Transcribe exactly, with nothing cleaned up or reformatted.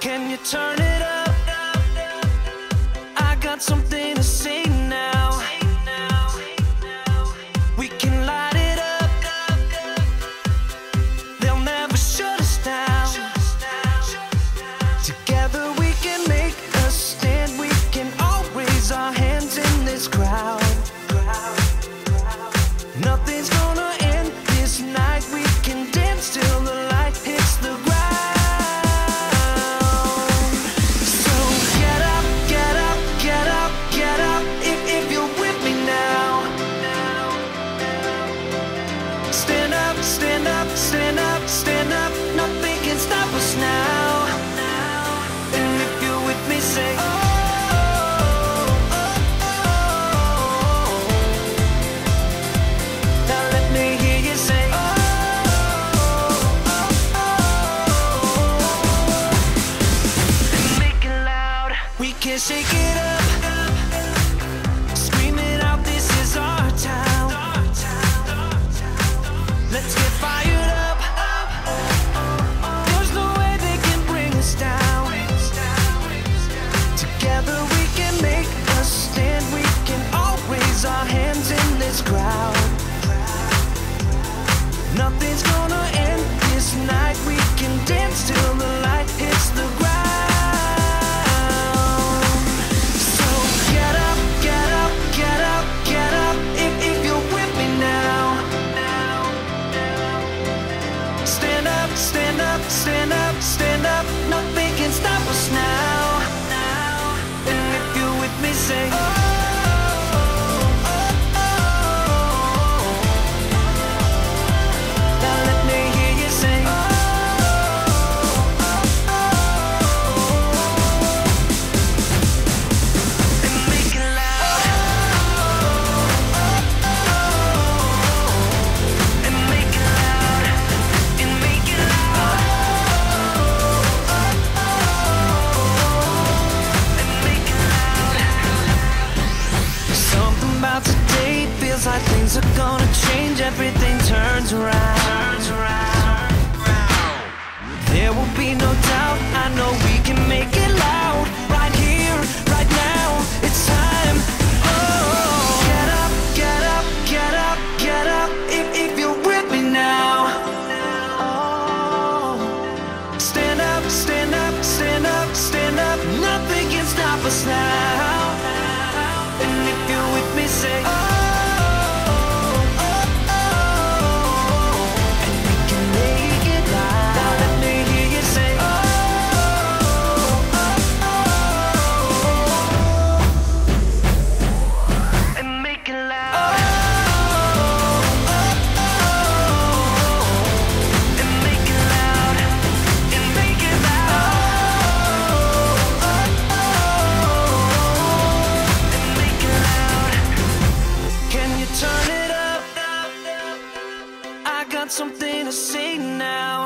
Can you turn it up? I got something to say now. We can light it up. They'll never shut us down. Together we can make a stand. We can all raise our hands in this crowd. Nothing's gonna end this night. We can dance till the light hits the ground. So get up, get up, get up, get up, if, if you're with me now. Stand up, stand up, stand up, stand up. Nothing can stop us now. And if you're with me, say oh. Can't shake it up, scream it out, this is our town. Let's get fired up. There's no way they can bring us down. Together we can make a stand. We can all raise our hands in this crowd. Nothing's gonna end this night. We can dance till the light hits the ground. Stand up, stand up, stand up. Nothing can stop us now. And if you're with me, say oh, oh, oh. Now let me hear you say oh, oh, oh. And make it loud. And make it loud. And make it loud. Today feels like things are gonna change. Everything turns around. Turns around. There will be no doubt. I know we can make it loud. Right here, right now. It's time. Oh, get up, get up, get up, get up. If if you're with me now. Oh, stand up, stand up, stand up, stand up. Nothing can stop us now. And if you're with me, say oh, oh, oh. And we can make it loud. Now let me hear you say oh, oh, oh. And make it loud. Oh, oh, oh. And make it loud. And make it loud. Oh, oh, oh. And make it loud. Can you turn it up? I got something to say now.